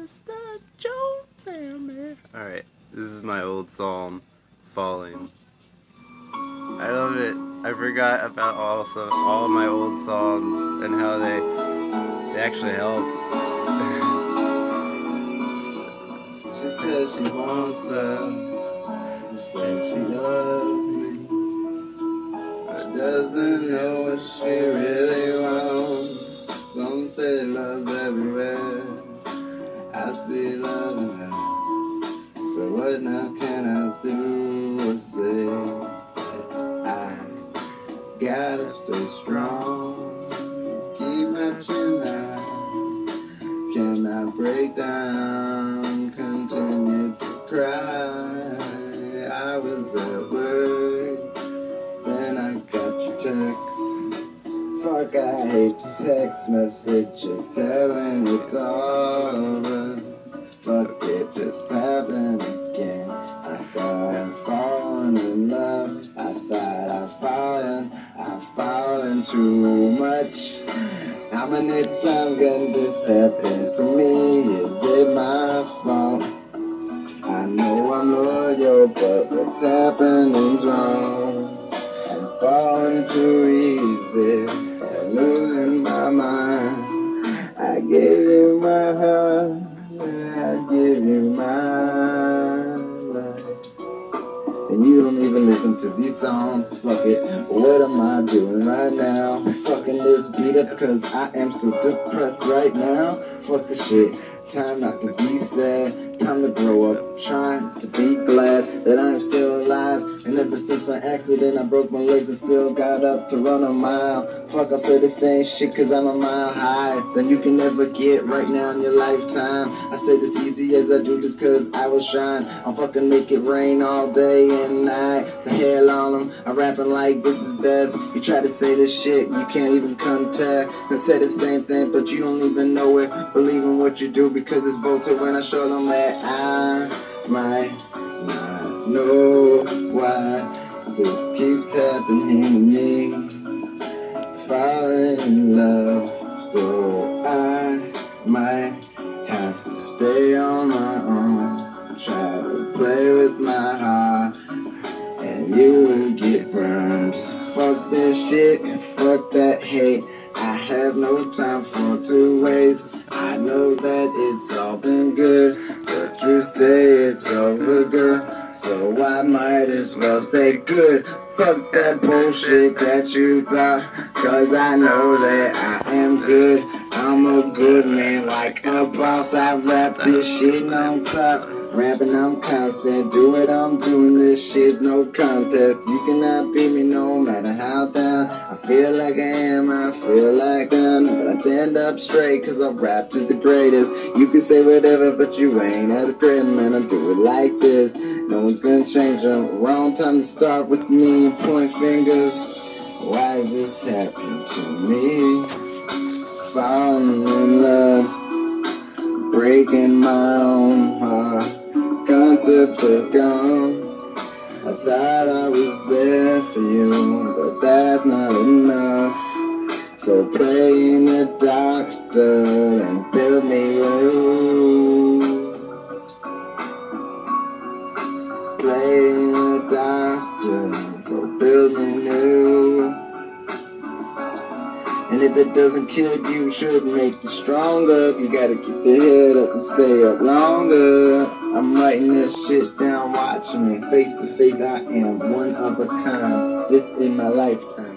Mr. Joe, tell me. Alright, this is my old song, Falling. I love it. I forgot about all of my old songs and how they actually help. She says she wants them. She says she loves me, but doesn't know what she really wants. Some say love's everywhere. I see love in her. So what now can I do or say? I gotta stay strong, keep my chin high. Can I break down, continue to cry? I was at work, then I got your text. Fuck, I hate the text messages telling it's over. Fuck, it just happened again. I thought I'd fallen in love. I thought I'd fallen too much. How many times can this happen to me? Is it my fault? I know I'm loyal, but what's happening's wrong. I'm falling too easy. I'm losing my mind. I gave you my heart, I give you my life. And you don't even listen to these songs. Fuck it, what am I doing right now? Fucking this beat up cause I am so depressed right now. Fuck the shit, time not to be sad. Time to grow up, trying to be glad that I'm still alive. And ever since my accident, I broke my legs and still got up to run a mile. Fuck, I say the same shit cause I'm a mile high than you can ever get right now in your lifetime. I say this easy as I do this cause I will shine. I'll fucking make it rain all day and night. To hell on them, I'm rapping like this is best. You try to say this shit, you can't even contact. And say the same thing, but you don't even know it. Believe in what you do because it's bolted when I show them that I might not know why this keeps happening to me. Falling in love, so I might have to stay on my own. Try to play with my heart, and you will get burned. Fuck this shit and fuck that hate. I have no time for two ways. I know that it's all been good, but you say it's over, girl, so I might as well say good. Fuck that bullshit that you thought, cause I know that I am good. I'm a good man like a boss. I rap this shit on top. Rapping, I'm constant. Do it, I'm doing this shit, no contest. You cannot beat me no matter how down I feel like I am, I feel like I'm. But I stand up straight cause I rap to the greatest. You can say whatever, but you ain't as great, man. I do it like this. No one's gonna change them. Wrong time to start with me and point fingers. Why is this happening to me? Falling in love, breaking my own heart. Concept of gone. I thought I was there for you, but that's not enough. So play in the doctor and build me room. Play in the doctor, so build me new. And if it doesn't kill you, it should make you stronger. You gotta keep your head up and stay up longer. I'm writing this shit down, watching me face to face. I am one of a kind. This in my lifetime.